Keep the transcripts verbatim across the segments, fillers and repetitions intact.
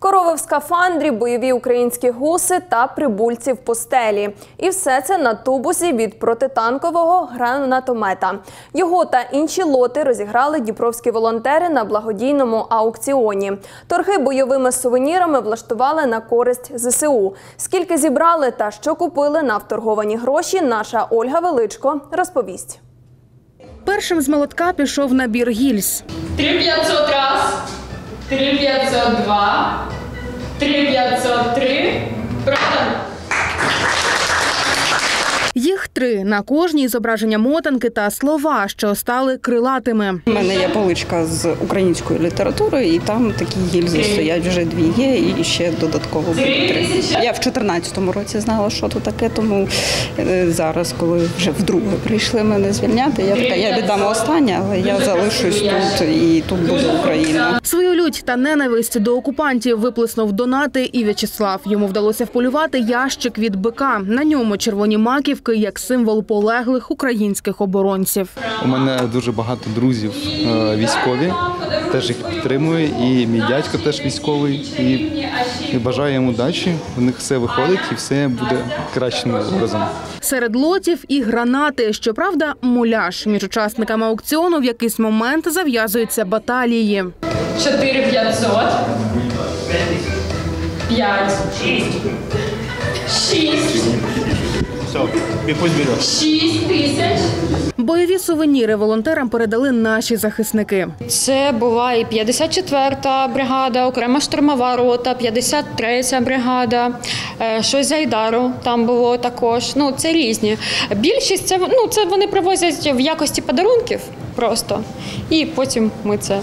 Корови в скафандрі, бойові українські гуси та прибульці в постелі. І все це на тубусі від протитанкового гранатомета. Його та інші лоти розіграли дніпровські волонтери на благодійному аукціоні. Торги бойовими сувенірами влаштували на користь зе се у. Скільки зібрали та що купили на вторговані гроші, наша Ольга Величко розповість. Першим з молотка пішов набір гільз. три п'ятсот раз, три п'ятсот два, три п'ятсот три. Продано. Їх три. На кожній зображення мотанки та слова, що стали крилатими. У мене є поличка з українською літературою, і там такі гільзи стоять, вже дві є, і ще додатково буде три. Я в чотирнадцятому році знала, що це таке, тому зараз, коли вже вдруге прийшли мене звільняти, я така, я віддам останнє, але я залишусь тут, і тут буде Україна. Свою лють та ненависть до окупантів виплеснув донати і В'ячеслав. Йому вдалося вполювати ящик від бика. На ньому червоні маківки, як символ полеглих українських оборонців. У мене дуже багато друзів військові, теж їх підтримую, і мій дядько теж військовий, і бажаю їм удачі, у них все виходить і все буде кращим образом. Серед лотів і гранати, щоправда, муляж. Між учасниками аукціону в якийсь момент зав'язуються баталії. чотири п'ятсот, п'ять, шість. шість тисяч. Бойові сувеніри волонтерам передали наші захисники. Це була і п'ятдесят четверта бригада, окрема штурмова рота, п'ятдесят третя бригада, щось з Айдару там було також. Ну, це різні. Більшість це, ну, це вони привозять в якості подарунків просто. І потім ми це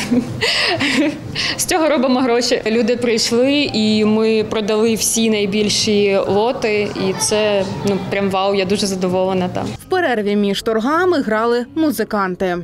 з цього робимо гроші. Люди прийшли і ми продали всі найбільші лоти. І це, ну, прям вау, я дуже задоволена там. В перерві між торгами грали музиканти.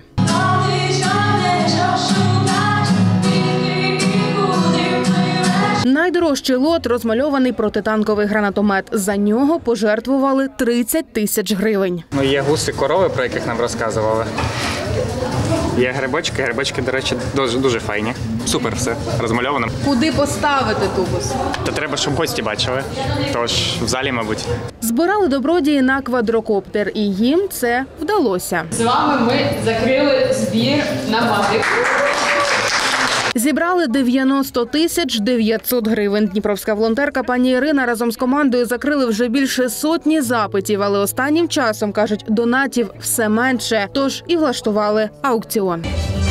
Найдорожчий лот – розмальований протитанковий гранатомет. За нього пожертвували тридцять тисяч гривень. Ну, є гуси-корови, про яких нам розказували. Є грибочки. Грибочки, до речі, дуже, дуже файні. Супер все, розмальовано. Куди поставити тубус? Та треба, щоб гості бачили. Тож в залі, мабуть. Збирали добродії на квадрокоптер, і їм це вдалося. З вами ми закрили збір на матику. Зібрали дев'яносто тисяч дев'ятсот гривень. Дніпровська волонтерка пані Ірина разом з командою закрили вже більше сотні запитів, але останнім часом, кажуть, донатів все менше, тож і влаштували аукціон.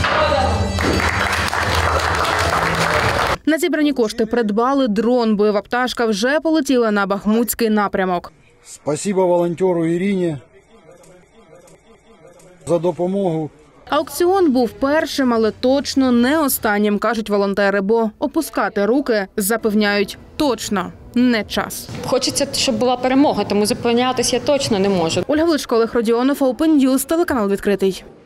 На зібрані кошти придбали дрон. Бойова пташка вже полетіла на Бахмутський напрямок. Спасибо волонтеру Ірині за допомогу. Аукціон був першим, але точно не останнім, кажуть волонтери, бо опускати руки, запевняють, точно не час. Хочеться, щоб була перемога, тому зупинятися я точно не можу. Ольга Величко, Олег Родіонов, Open News, телеканал «Відкритий».